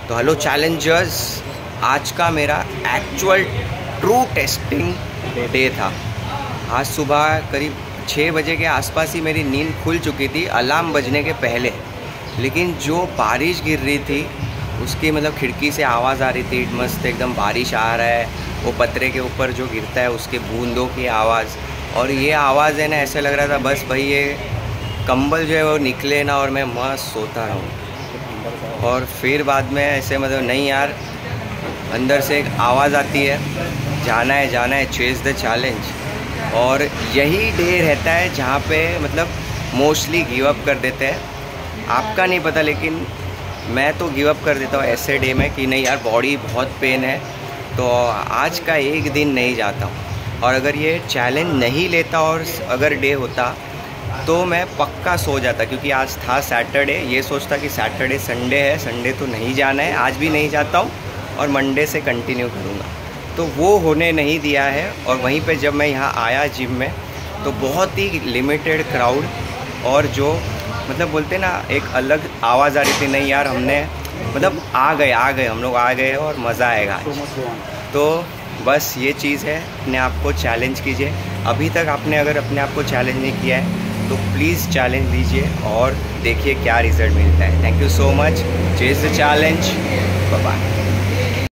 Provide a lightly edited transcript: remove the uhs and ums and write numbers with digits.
तो hello Challengers, आज का मेरा एक्चुअल ट्रू टेस्टिंग डे था। आज सुबह करीब 6 बजे के आसपास ही मेरी नींद खुल चुकी थी, अलार्म बजने के पहले। लेकिन जो बारिश गिर रही थी उसकी मतलब खिड़की से आवाज़ आ रही थी, मस्त एकदम बारिश आ रहा है, वो पतरे के ऊपर जो गिरता है उसके बूंदों की आवाज़। और ये आवाज़ है ना, ऐसे लग रहा था बस भाई ये कंबल जो है वो निकले ना और मैं मस्त सोता रहूँ। और फिर बाद में ऐसे मतलब नहीं यार, अंदर से एक आवाज़ आती है, जाना है चेज़ द चैलेंज। और यही डे रहता है जहाँ पे मतलब मोस्टली गिव अप कर देते हैं। आपका नहीं पता, लेकिन मैं तो गिव अप कर देता हूँ ऐसे डे में कि नहीं यार बॉडी बहुत पेन है, तो आज का एक दिन नहीं जाता हूँ। और अगर ये चैलेंज नहीं लेता और अगर डे होता तो मैं पक्का सो जाता, क्योंकि आज था सैटरडे। ये सोचता कि सैटरडे संडे है, संडे तो नहीं जाना है, आज भी नहीं जाता हूँ और मंडे से कंटिन्यू करूँगा। तो वो होने नहीं दिया है। और वहीं पे जब मैं यहाँ आया जिम में तो बहुत ही लिमिटेड क्राउड, और जो मतलब बोलते ना एक अलग आवाज़ आ रही थी, नहीं यार हमने मतलब आ गए हम लोग आ गए और मज़ा आएगा आज। तो बस ये चीज़ है, अपने आप को चैलेंज कीजिए। अभी तक आपने अगर अपने आप को चैलेंज नहीं किया है तो प्लीज़ चैलेंज लीजिए और देखिए क्या रिज़ल्ट मिलता है। Thank you so much. Chase the challenge. Bye bye.